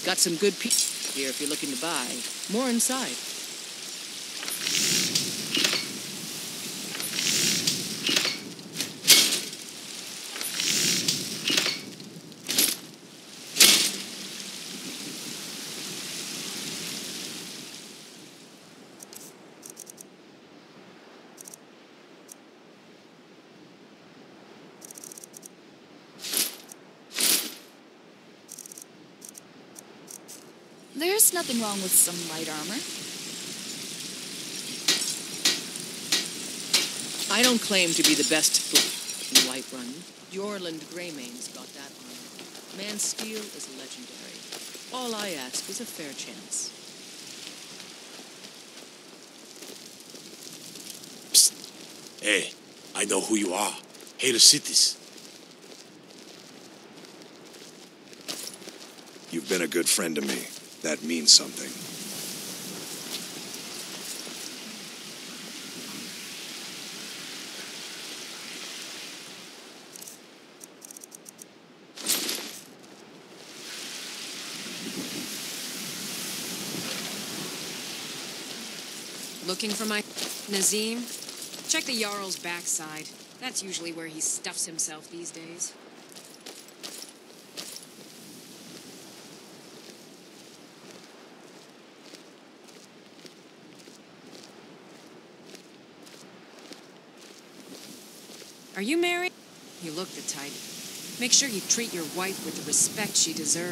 Got some good here if you're looking to buy. More inside. There's nothing wrong with some light armor. I don't claim to be the best in Whiterun. Jorland Greymane's got that armor. Man's steel is legendary. All I ask is a fair chance. Psst. Hey, I know who you are. Hater cities. You've been a good friend to me. That means something. Looking for my Nazim? Check the Jarl's backside. That's usually where he stuffs himself these days. Are you married? You look the type. Make sure you treat your wife with the respect she deserves.